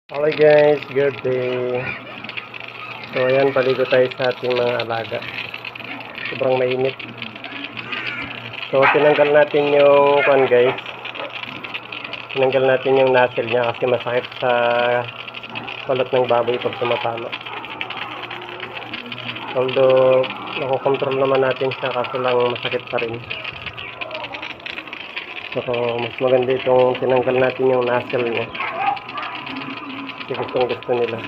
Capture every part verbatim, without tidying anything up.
Okay guys, good day. So ayan, paligo tayo sa ating mga alaga. Sobrang mainit. So tinanggal natin yung kwan guys. Tinanggal natin yung nozzle niya kasi masakit sa balat ng baboy pag tumatama. Although nakokontrol naman natin siya kaso lang masakit pa rin. So mas maganda itong tinanggal natin yung nozzle niya. Kasi gustong gusto nila.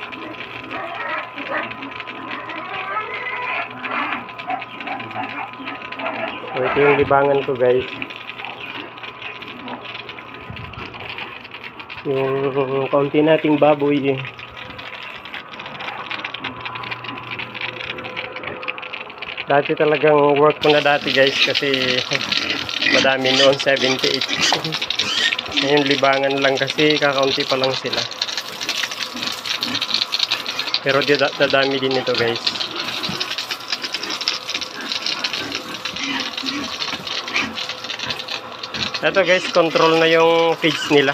So ito yung libangan ko guys. Yung kaunti nating baboy. Dati talagang work ko na dati guys kasi madami noon, seventy-eight. Ngayon libangan lang kasi kakaunti pa lang sila. Pero dadami din ito guys. Ito guys, control na yung feeds nila.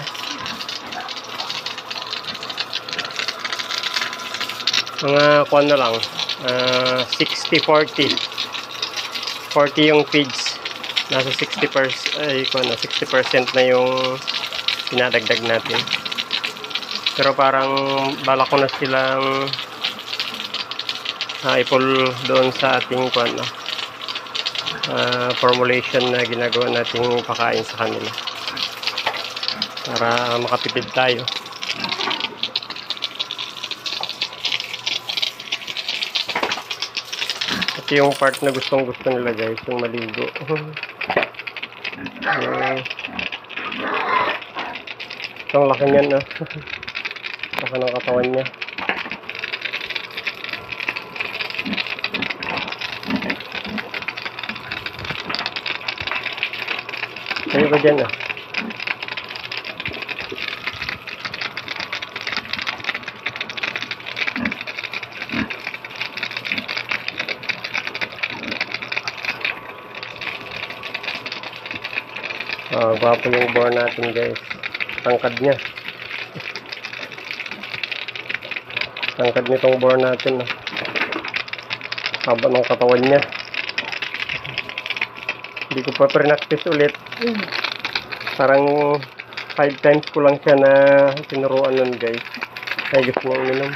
Mga kuwan na lang, uh, sixty forty. forty yung feeds. Nasa sixty percent, ay kuwan na, sixty percent na yung pinadagdag natin. Pero parang balak ko na silang uh, ipul doon sa ating kuwan na. Uh, formulation na ginagawa nating pakain sa kanila para makatipid tayo. Ito yung part na gustong gusto nila guys, yung maligo. uh, itong laki niyan no? Laki ng katawan niya. Kayo ba dyan ah? Ah, gwapo yung boar natin guys. Tangkad niya. Tangkad nitong boar natin ah. Haba ng katawan niya. Hindi ko pa pre-practice ulit. Parang five times ko lang siya na tinuruan nun guys. Ay gusto nang uminom.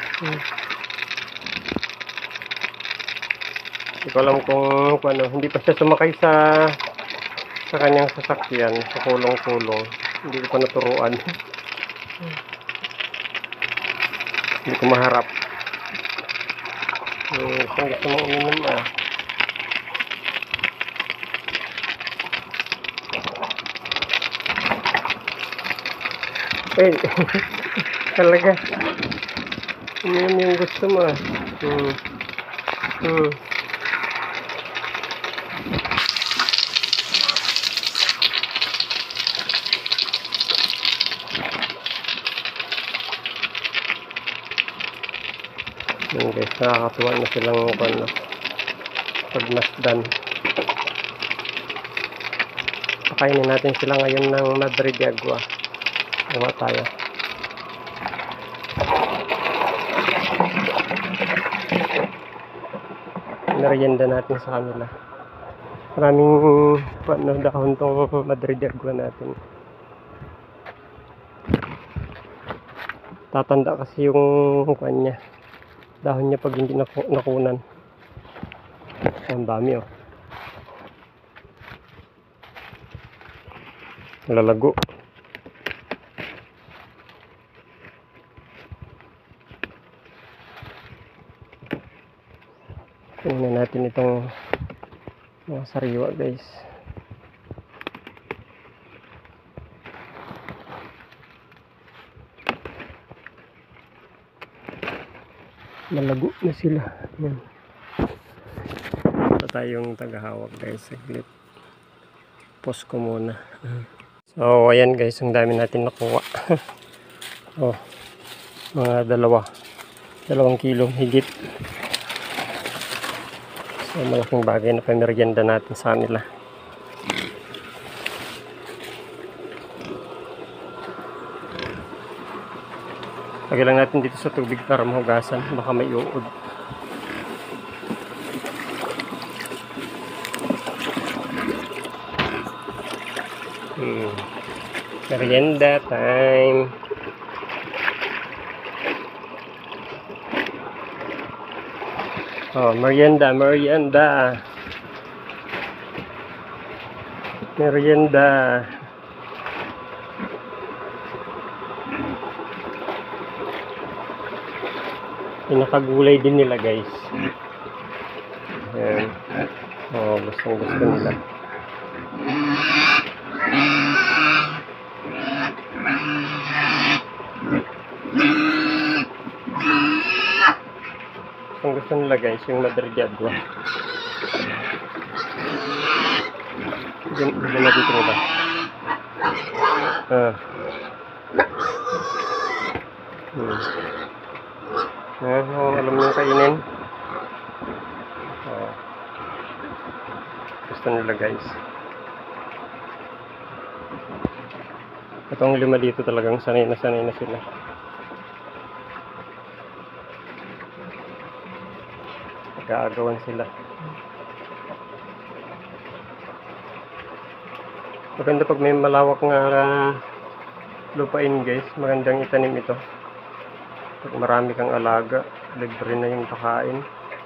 Hindi ko alam kung ano, hindi pa siya sumakay sa sa kanyang sasakyan, sa kulong-kulong. Hindi ko pa naturuan. Hindi ko maharap. Hmm, gusto gusto mong uminom ah. Eh, talaga. Uminom yung gusto mo ah. Hmm. Hmm. Yan guys, nakakatuwa na silang ano, pagmasdan. Pakainin natin sila ngayon ng Madre de Agua. Gawa tayo. Merienda natin sa kanila. Maraming ano, dahon tong Madre de Agua natin. Tatanda kasi yung kanya. Dahon niya pag hindi naku nakunan. Ang dami oh. Lalago. Tingnan natin itong mga sariwa guys. Malago na sila. Yan. Ito tayong tagahawak guys. Saglit. Post ko muna. So ayan guys, ang dami natin nakuha. Oh, mga dalawa. Dalawang kilong higit. So malaking bagay na pamerienda natin sa kanila. Lagay lang natin dito sa tubig para mahugasan. Baka may uod. Hmm. Merienda time. Oh, merienda, merienda. Merienda. Pinakagulay din nila, guys. Ayan. Oh, gustong gusto nila. Gustong gusto nila, guys, yung Madrid Agua. Diyan na dito nila. Ah. Hmm. Ah, oh, alam nyo kainin. Oh. Gusto nila, guys. Itong lima dito talagang sanay na sanay na sila. Nag-aagawan sila. Maganda pag may malawak nga uh, lupain, guys. Magandang itanim ito. Pag marami kang alaga, libre na yung pakain.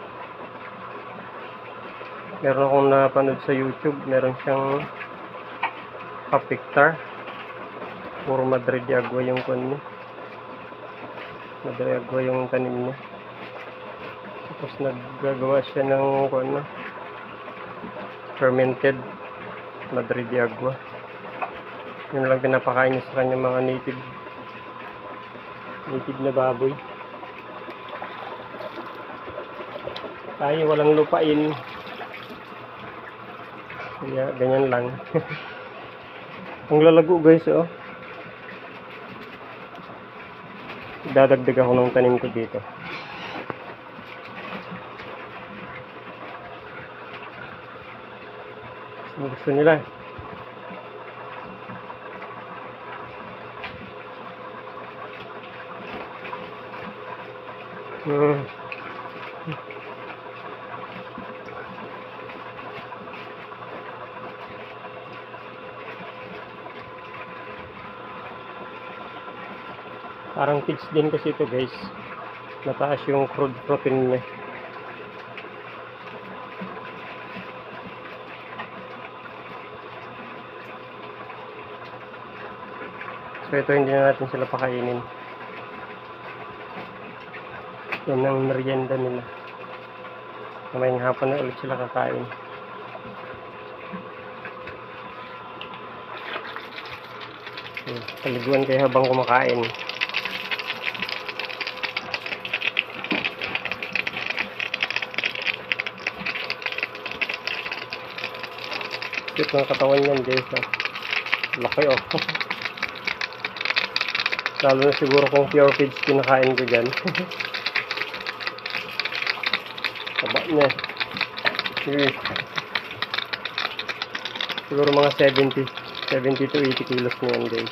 Meron akong napanood sa YouTube, meron siyang half hectare. Puro Madrid Agua yung kun niya. Madrid Agua yung tanim niya. Tapos naggagawa siya ng kun, fermented Madrid Agua. Yun lang pinapakain niya sa kanyang mga native native na baboy. Tayo walang lupain, kaya ganyan lang. Ang lalago, guys, oh. Dadagdag ako ng tanim ko dito. Ang gusto nila. Hmm. Parang kids din kasi ito, guys. Mataas yung crude protein niya. So ito hindi na natin sila pakainin. Yan ang merienda nila. Mamayang hapon na ulit sila kakain. Hmm, paliguan kayo habang kumakain. Cute ng katawan yan, guys. Laki, oh. Lalo na siguro kung pure feeds kinakain ko dyan. Taba niya. Siguro mga seventy to eighty kilos na yan, guys.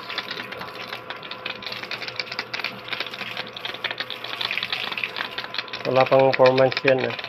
Wala pang four months yan, eh.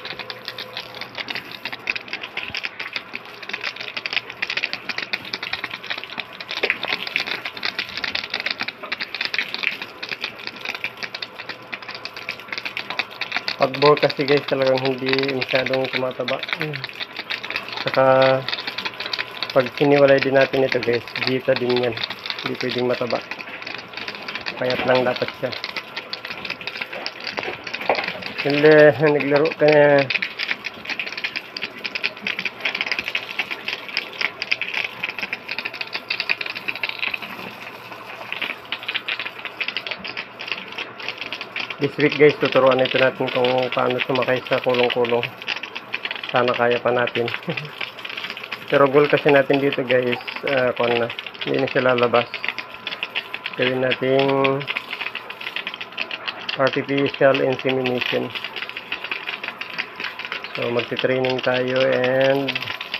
Pag bore kasi, guys, talagang hindi masyadong tumataba. Saka pag siniwalay din natin ito, guys, dita din yan. Hindi pwedeng mataba. Payat lang dapat siya. Hindi, naglaro ka na. This week, guys, tuturuan ito natin kung paano sumakay sa kulong-kulong. Sana kaya pa natin. Pero goal kasi natin dito, guys, uh, kung na, hindi na siya lalabas. Gawin nating artificial insemination. So magti-training tayo and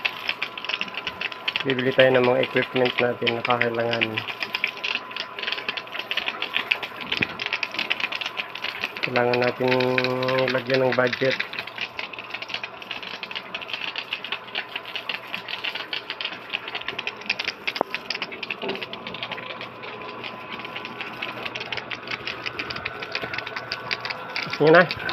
bibili tayo ng mga equipment natin na kakailangan. Kailangan natin lagyan ng budget. Yun na.